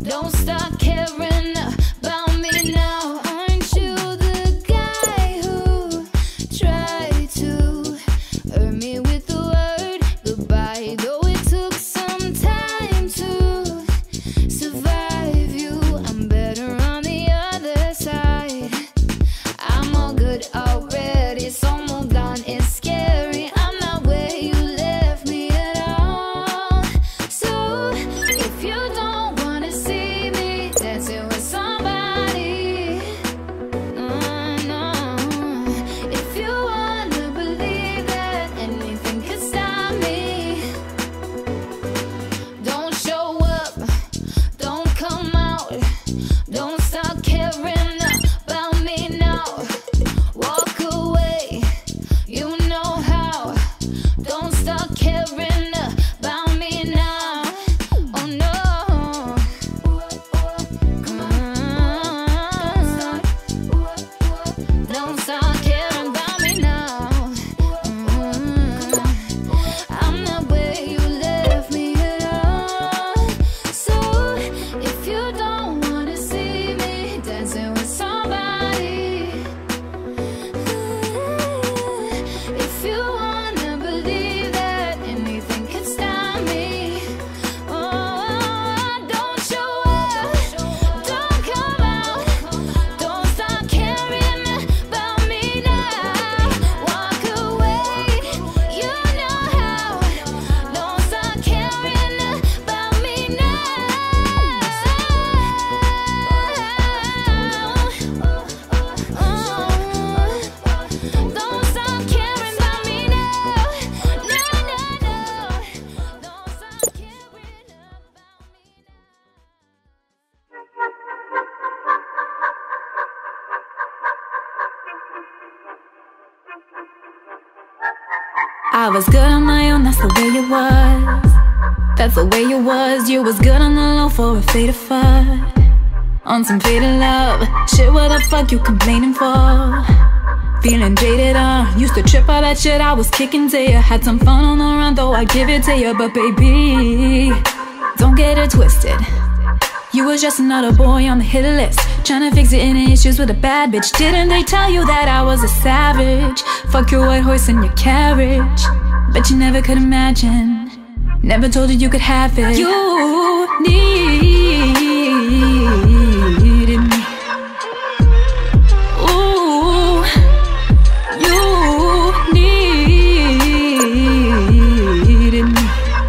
Don't start caring about me now. Aren't you the guy who tried to hurt me with the word goodbye? Though it took some time to survive you, I'm better on the other side. I'm all good already, it's all gone, it's scary. I'm not where you left me at all. So if you don't wanna see me dancing with somebody, no. If you wanna believe that anything could stop me, don't show up, don't come out, don't start caring about me now. Walk away, you know how. Don't start caring about me now. Oh no. Come on. Don't start caring about me now. I'm not where you left me at all. So if you don't wanna see me dancing with somebody, if you wanna believe that anything can stop me, don't show up, don't come out, don't start caring about me now. Walk away, you know how. Don't start caring about me now. Don't stop caring about me now. No. Don't stop caring about me now. I was good on my own, that's the way it was. That's the way it was. You was good on the low for a faded fuck. On some faded love. Shit, what the fuck you complaining for? Feeling jaded, used to trip all that shit I was kicking to you. Had some fun on the run, though I give it to you. But baby, don't get it twisted. You was just another boy on the hit list, trying to fix it any issues with a bad bitch. Didn't they tell you that I was a savage? Fuck your white horse and your carriage. Bet you never could imagine, never told you you could have it. You needed me. Ooh, you needed me.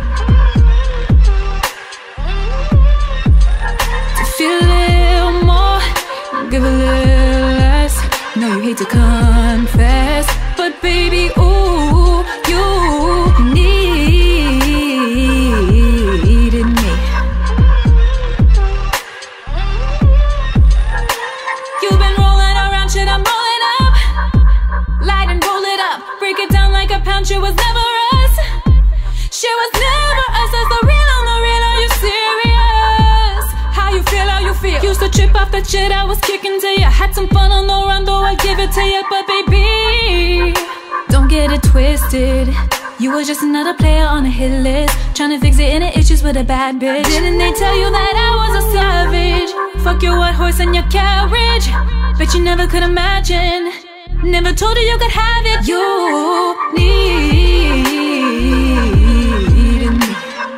To feel a little more, give a little less. No, you hate to confess, but baby, ooh, you needed me. You've been rolling around shit, I'm rolling up. Light and roll it up, break it down like a pound. Shit was never us. Shit was never us. That's the real on the real. Are you serious? How you feel? How you feel? Used to trip off that shit I was kicking to you. Had some fun on the run, though I give it to you. But baby, don't get it twisted. You was just another player on a hit list, trying to fix it any issues with a bad bitch. Didn't they tell you that I was a savage? Fuck your white horse and your carriage. Bet you never could imagine, never told you you could have it. You needed me.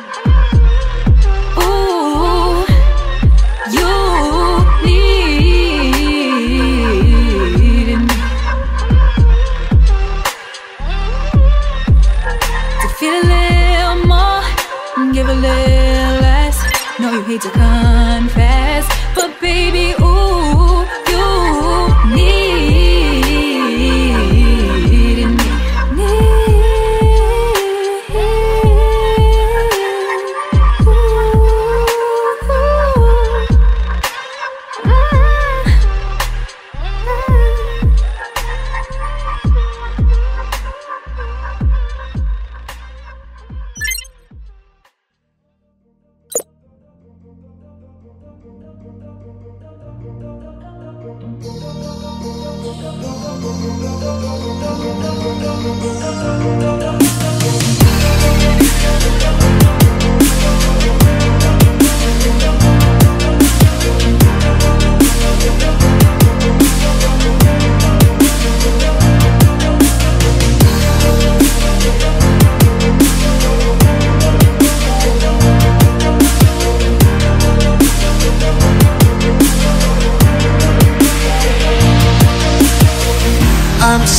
Ooh, you needed me. To feel a little more, give a little less. No, you hate to confess, but baby, ooh, you needed me.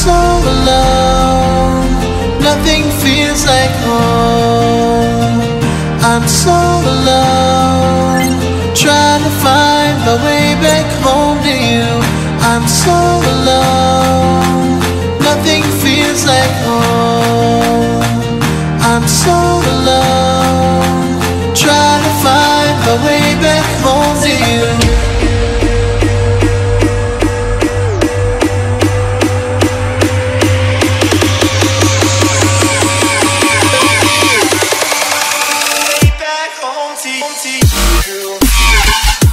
so alone, nothing feels like home. I'm so alone, trying to find my way back home to you. I'm so alone, nothing feels like home. I'm so alone, trying to find my way back home to you. Home to you.